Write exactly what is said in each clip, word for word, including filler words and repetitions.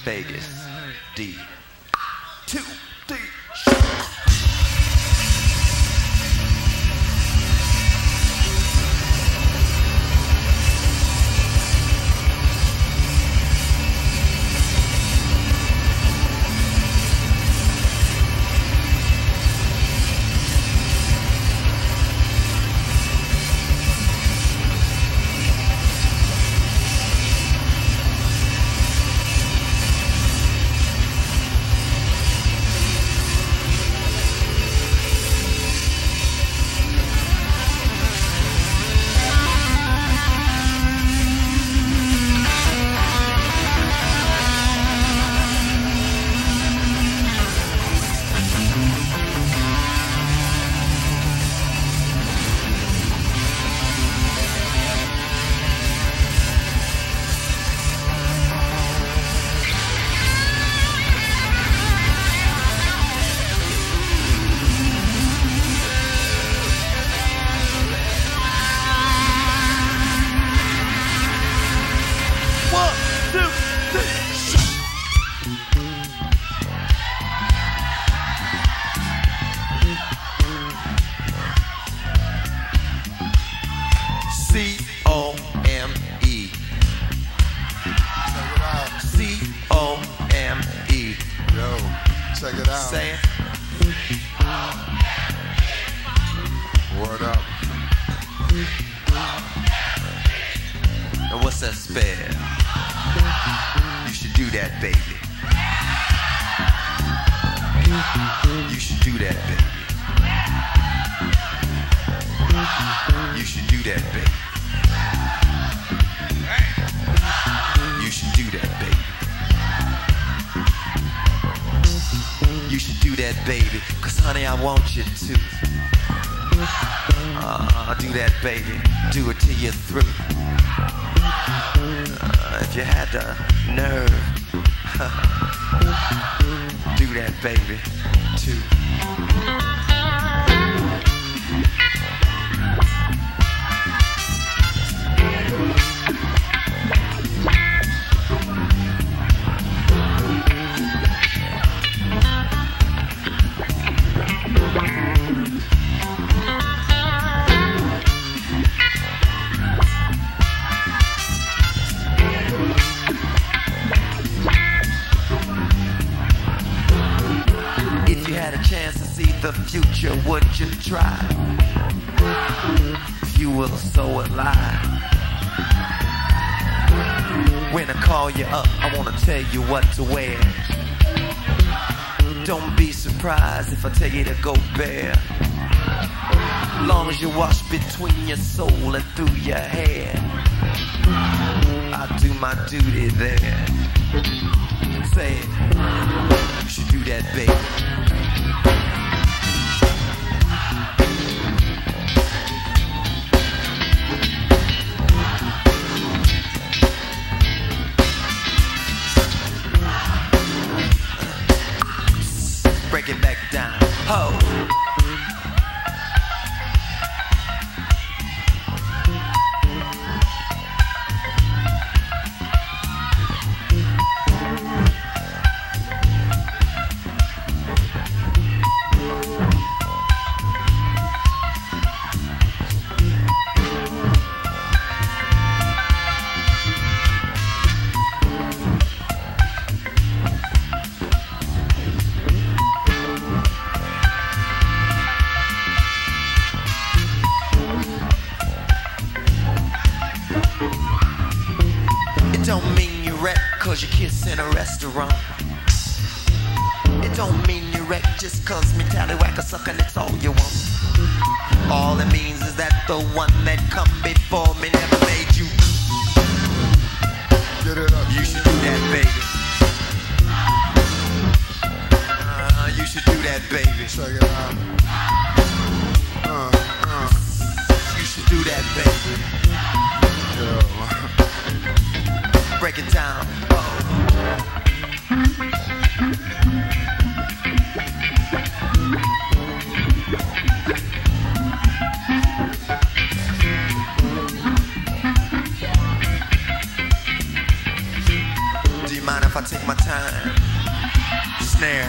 Vegas. D. Two, three. C O M E. Check it out. C O M E. Yo, check it out. Say it. Word up. And what's that spell? You should do that, baby. You should do that, baby. You should do that, baby. You should do that, baby. You should do that, baby. Cause honey, I want you to. Uh, do that, baby. Do it till you're through. Uh, if you had the nerve, do that, baby, too. The future, would you try? If you will, so will I. When I call you up, I wanna tell you what to wear. Don't be surprised if I tell you to go bare. Long as you wash between your soul and through your hair, I do my duty there. Say it. You should do that, baby. Break it back down. Ho! Don't mean you wreck cause you kiss in a restaurant. It don't mean you wreck just cause me tallywhack or sucking it's all you want. All it means is that the one that come before me never made you. Get it up. You should do that, baby. Uh, you should do that, baby. Check it out. Uh, uh. You should do that, baby. Yo. Break it down. Oh. D minor my time. Snare.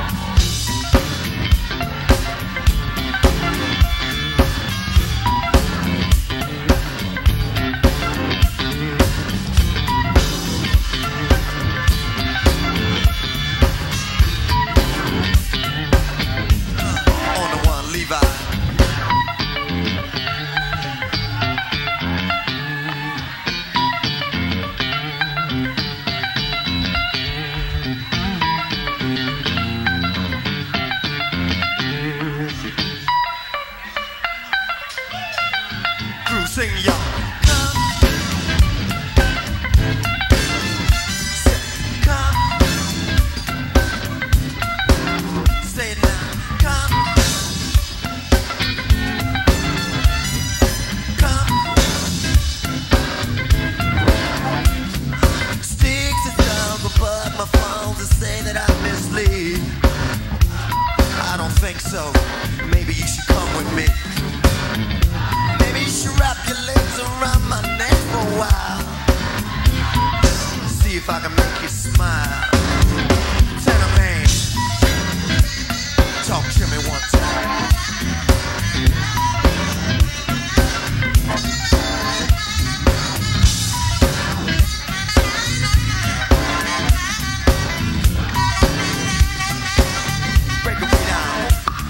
Sing, y'all. Come. Say, come. Say it now. Come. Come. Sticks and stones, but my phones to say that I mislead. I don't think so. Maybe you should come with me. You should wrap your legs around my neck for a while. See if I can make you smile. Tenor man, talk to me one time. Break it down.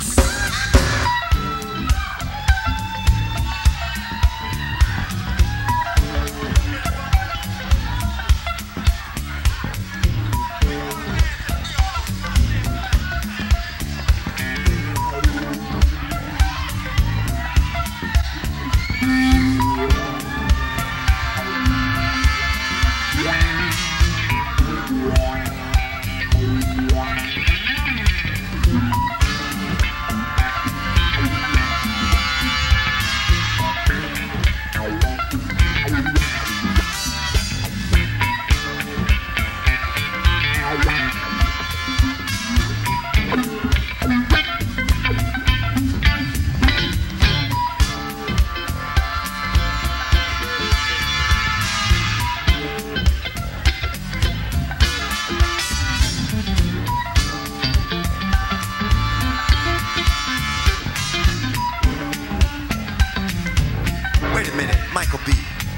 Wait a minute, Michael B.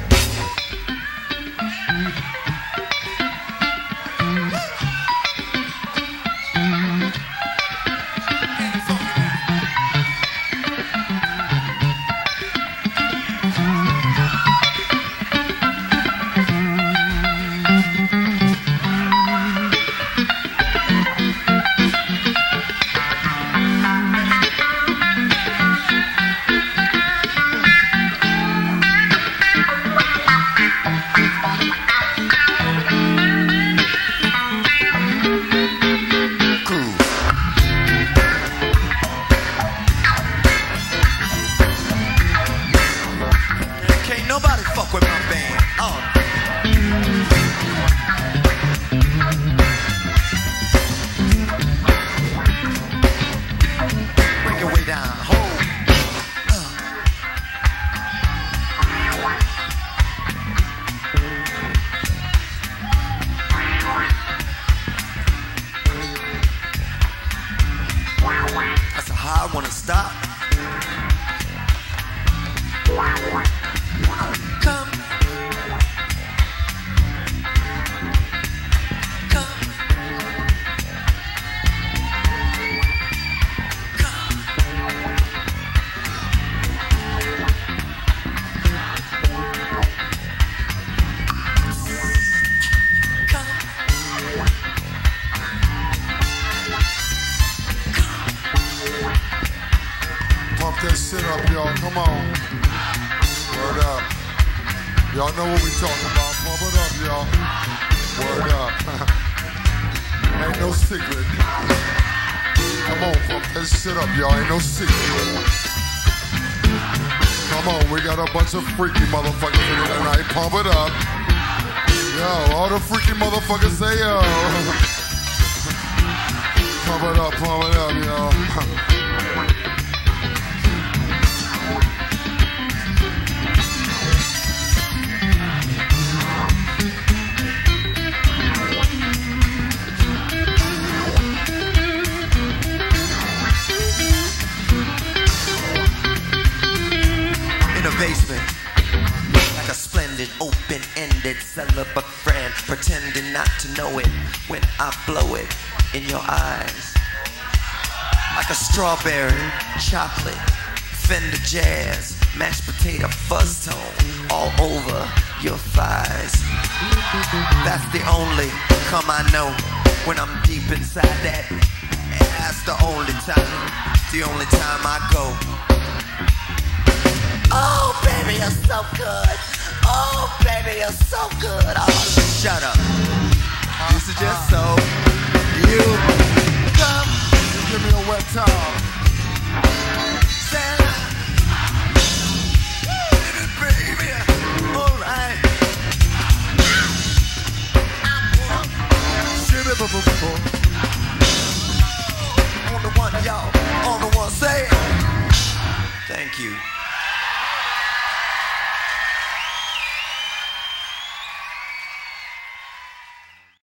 Nobody fuck with my band. Oh. Break it way down. Hold. Uh. That's how I wanna stop. Come. Come. Come. Come. Pump that shit up, y'all. Come on. Word up. Y'all know what we talking about. Pump it up, y'all. Word up. Ain't no secret. Come on, pump that shit up, y'all. Ain't no secret. Come on, we got a bunch of freaky motherfuckers in here tonight. Pump it up. Yo, all the freaky motherfuckers say yo. Pump it up, pump it up, y'all. to know it when I blow it in your eyes. Like a strawberry, chocolate, Fender Jazz, mashed potato fuzz tone all over your thighs. That's the only come I know when I'm deep inside that. That's the only time, the only time I go. Oh, baby, you're so good. Oh, baby, you're so good. Oh, shut up. This is just so you come. Give me a wet towel. Stand up. Baby, baby. All right. On the one, y'all. On the one, say it. Thank you.